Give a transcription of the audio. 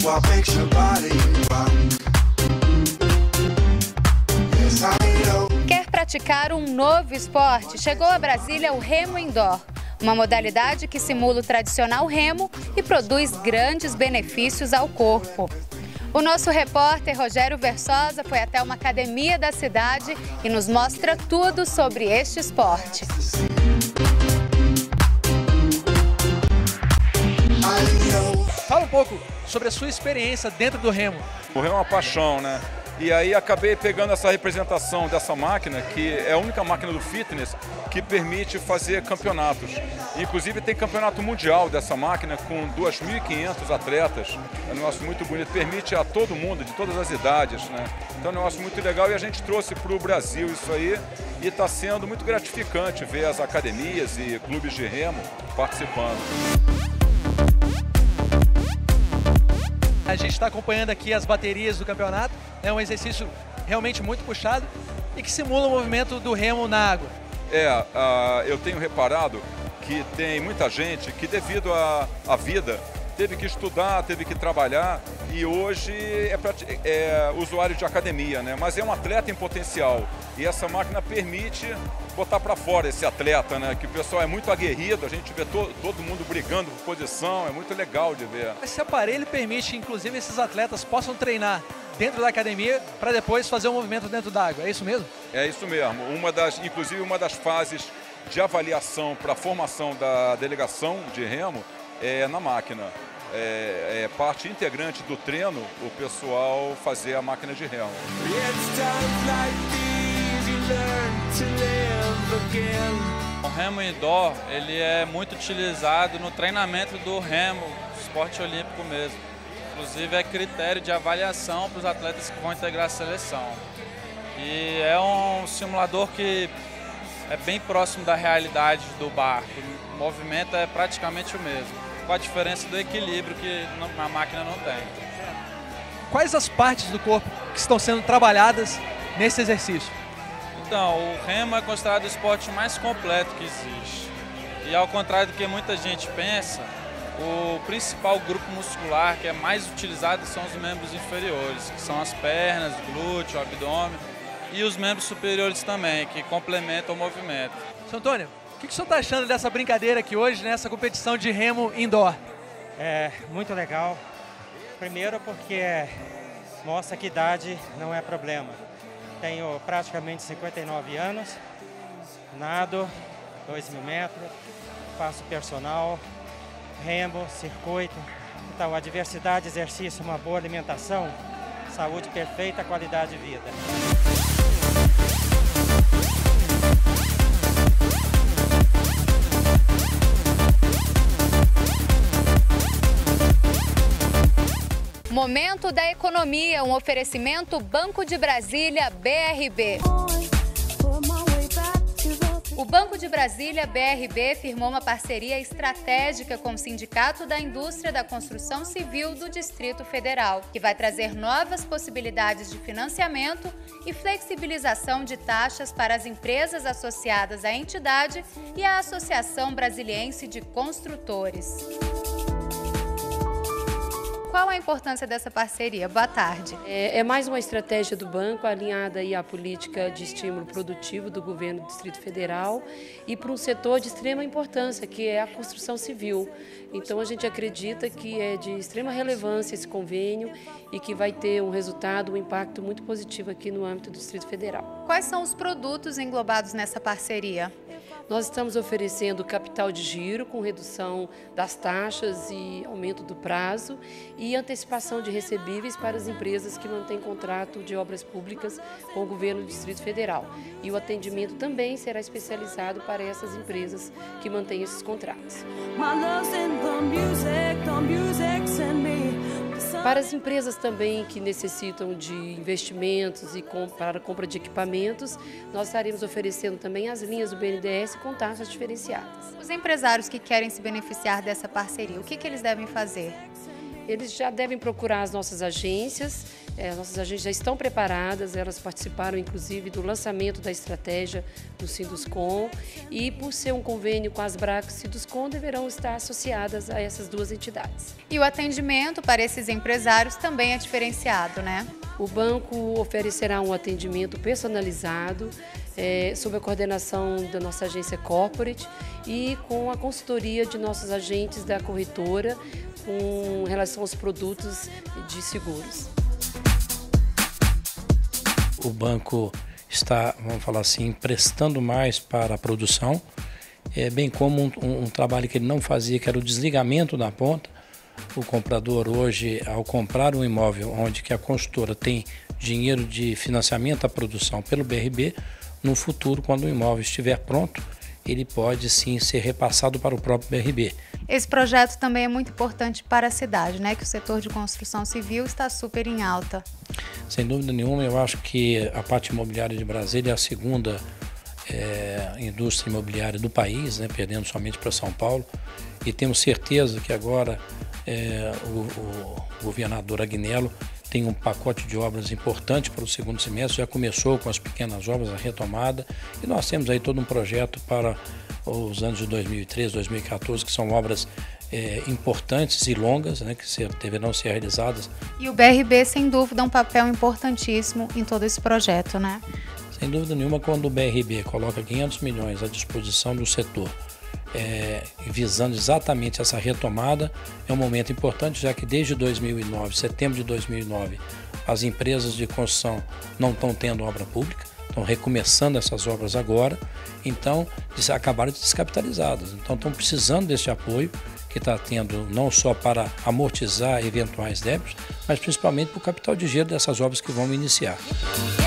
what makes your body rock. Yes, I know. Quer praticar um novo esporte? Chegou a Brasília o Remo Indoor. Uma modalidade que simula o tradicional remo e produz grandes benefícios ao corpo. O nosso repórter Rogério Versosa foi até uma academia da cidade e nos mostra tudo sobre este esporte. Fala um pouco sobre a sua experiência dentro do remo. O remo é uma paixão, né? E aí acabei pegando essa representação dessa máquina, que é a única máquina do fitness que permite fazer campeonatos. Inclusive tem campeonato mundial dessa máquina com 2.500 atletas. É um negócio muito bonito, permite a todo mundo, de todas as idades, né? Então é um negócio muito legal e a gente trouxe para o Brasil isso aí e está sendo muito gratificante ver as academias e clubes de remo participando. A gente está acompanhando aqui as baterias do campeonato. É um exercício realmente muito puxado e que simula o movimento do remo na água. Eu tenho reparado que tem muita gente que, devido à vida, teve que estudar, teve que trabalhar e hoje é usuário de academia, né? Mas é um atleta em potencial e essa máquina permite botar para fora esse atleta, né? Que o pessoal é muito aguerrido, a gente vê todo mundo brigando por posição, é muito legal de ver. Esse aparelho permite, inclusive, esses atletas possam treinar dentro da academia para depois fazer um movimento dentro da água, é isso mesmo? É isso mesmo, inclusive uma das fases de avaliação para a formação da delegação de remo é na máquina. É parte integrante do treino o pessoal fazer a máquina de remo. O remo indoor ele é muito utilizado no treinamento do remo, esporte olímpico mesmo. Inclusive é critério de avaliação para os atletas que vão integrar a seleção. E é um simulador que é bem próximo da realidade do barco. O movimento é praticamente o mesmo, com a diferença do equilíbrio que na máquina não tem. Quais as partes do corpo que estão sendo trabalhadas nesse exercício? Então, o remo é considerado o esporte mais completo que existe. E ao contrário do que muita gente pensa, o principal grupo muscular que é mais utilizado são os membros inferiores, que são as pernas, glúteo, abdômen e os membros superiores também, que complementam o movimento. Seu Antônio, o que o senhor está achando dessa brincadeira aqui hoje, nessa competição de remo indoor? É muito legal. Primeiro porque mostra que idade não é problema. Tenho praticamente 59 anos, nado 2.000 metros, faço personal, remo, circuito. Então, a diversidade, exercício, uma boa alimentação, saúde perfeita, qualidade de vida. Momento da Economia, um oferecimento Banco de Brasília, BRB. O Banco de Brasília, BRB, firmou uma parceria estratégica com o Sindicato da Indústria da Construção Civil do Distrito Federal, que vai trazer novas possibilidades de financiamento e flexibilização de taxas para as empresas associadas à entidade e à Associação Brasiliense de Construtores. Qual a importância dessa parceria? Boa tarde. É mais uma estratégia do banco alinhada aí à política de estímulo produtivo do governo do Distrito Federal e para um setor de extrema importância, que é a construção civil. Então a gente acredita que é de extrema relevância esse convênio e que vai ter um resultado, um impacto muito positivo aqui no âmbito do Distrito Federal. Quais são os produtos englobados nessa parceria? Nós estamos oferecendo capital de giro com redução das taxas e aumento do prazo e antecipação de recebíveis para as empresas que mantêm contrato de obras públicas com o governo do Distrito Federal. E o atendimento também será especializado para essas empresas que mantêm esses contratos. Para as empresas também que necessitam de investimentos e para a compra de equipamentos, nós estaremos oferecendo também as linhas do BNDES com taxas diferenciadas. Os empresários que querem se beneficiar dessa parceria, o que eles devem fazer? Eles já devem procurar as nossas agências Nossas agências já estão preparadas, elas participaram inclusive do lançamento da estratégia do Sinduscon e por ser um convênio com as BRAC e Sinduscon deverão estar associadas a essas duas entidades. E o atendimento para esses empresários também é diferenciado, né? O banco oferecerá um atendimento personalizado, sob a coordenação da nossa agência Corporate e com a consultoria de nossos agentes da corretora com relação aos produtos de seguros. O banco está, vamos falar assim, prestando mais para a produção, bem como um trabalho que ele não fazia, que era o desligamento da ponta. O comprador hoje, ao comprar um imóvel onde que a consultora tem dinheiro de financiamento à produção pelo BRB, no futuro, quando o imóvel estiver pronto, ele pode sim ser repassado para o próprio BRB. Esse projeto também é muito importante para a cidade, né? Que o setor de construção civil está super em alta. Sem dúvida nenhuma, eu acho que a parte imobiliária de Brasília é a segunda indústria imobiliária do país, né? Perdendo somente para São Paulo. E temos certeza que agora o governador Agnello tem um pacote de obras importante para o segundo semestre, já começou com as pequenas obras, a retomada, e nós temos aí todo um projeto para os anos de 2013, 2014, que são obras importantes e longas, né, que deverão ser realizadas. E o BRB, sem dúvida, é um papel importantíssimo em todo esse projeto, né? Sem dúvida nenhuma, quando o BRB coloca 500 milhões à disposição do setor, visando exatamente essa retomada, é um momento importante, já que desde 2009, setembro de 2009, as empresas de construção não estão tendo obra pública, estão recomeçando essas obras agora, então acabaram descapitalizadas, então estão precisando desse apoio que está tendo não só para amortizar eventuais débitos, mas principalmente para o capital de giro dessas obras que vão iniciar.